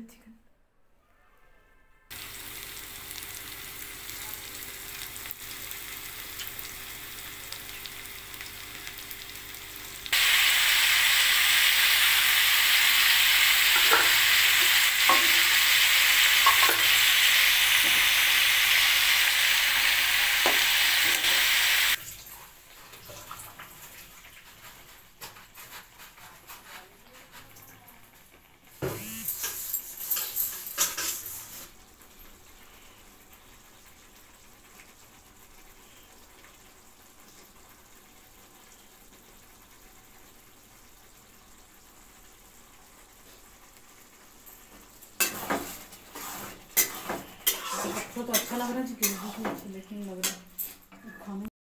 Chicken. तो अच्छा लग रहा है चिकन, लेकिन लग रहा है